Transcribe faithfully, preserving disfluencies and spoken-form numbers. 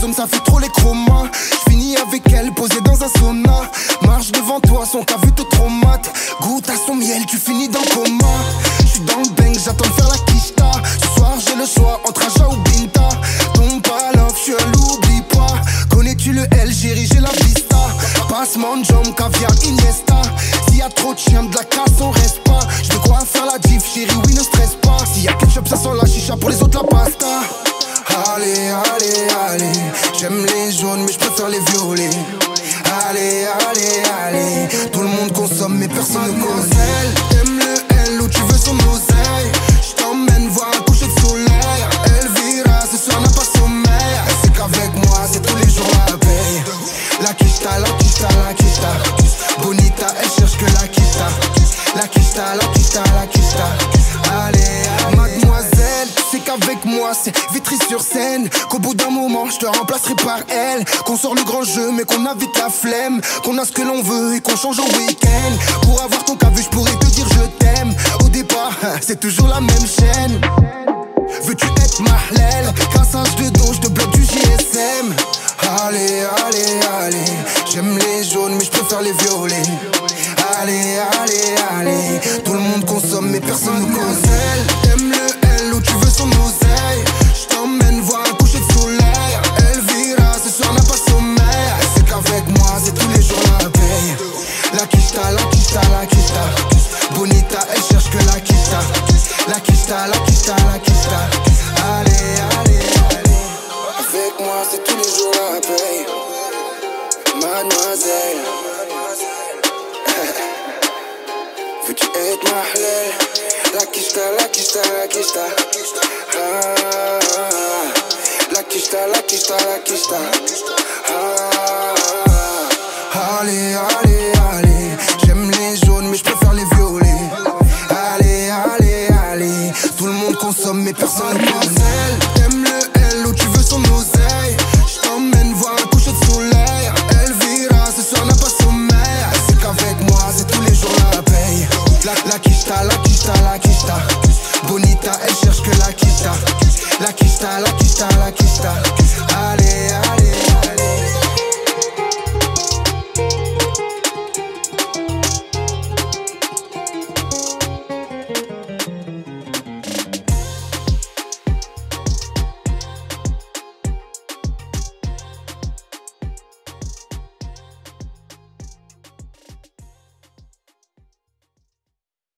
personne, ça fait trop les chromas. J'finis avec elle, posée dans un sauna. Marche devant toi, son cas vu te traumate. Goûte à son miel, tu finis dans le coma. J'suis dans le bang, j'attends de faire la quicheta. Ce soir j'ai le choix entre Aja ou Binta. Tombe pas love, j'suis un l'oublie pas. Connais-tu le L, chérie, j'ai la vista. Passement de jambes, caviar, Iniesta. S'il y a trop de chiens, de la casse, on reste pas. J'veux quoi faire la diff, chérie, oui, ne stresse pas. S'il y a ketchup, ça sent la chicha, pour les autres la pasta. Allez, allez, allez, j'aime les jaunes mais je préfère les violets. Allez, allez, allez, tout le monde consomme mais personne ne cause. T'aimes le L ou tu veux son oseille. J't'emmène voir un coucher de soleil. Elvira, ce soir n'a pas sommeil. Elle sait qu'avec moi c'est tous les jours la paye. La quicheta, la quicheta, la quicheta. Bonita, elle cherche que la quicheta. La quicheta, la quicheta, la quicheta. Allez, allez, mademoiselle, c'est qu'avec moi c'est Vitry sur scène. Qu'au bout d'un moment je te remplacerai par elle. Qu'on sort le grand jeu mais qu'on a vite la flemme. Qu'on a ce que l'on veut et qu'on change au week-end. Pour avoir ton cas vu je pourrais te dire je t'aime. Au départ c'est toujours la même chaîne. Veux-tu être Mahlel? Cassage de dos, je te bloque du G S M. Allez, allez, allez, j'aime les jaunes mais je préfère les violets. Allez, allez, allez, tout le monde consomme mais personne ne cause. T'aimes le L ou tu veux son oseille. J't'emmène voir un coucher de soleil. Elvira, ce soir n'a pas sommeil. Elle sait qu'avec moi c'est tous les jours la paye. La quicheta, la quicheta, la quicheta. Bonita, elle cherche que la quicheta. La quicheta, la quicheta, la quicheta. Allez, allez, allez. Avec moi c'est tous les jours la paye. Mademoiselle. Veux-tu être Mahlel? La quicheta, la quicheta, la quicheta. Ah, la quicheta, la quicheta, la quicheta. Ah, allez, allez, allez, j'aime les jaunes mais je préfère les violets. Allez, allez, allez, tout le monde consomme mais personne ne cause. T'aimes le L ou tu veux son oseille.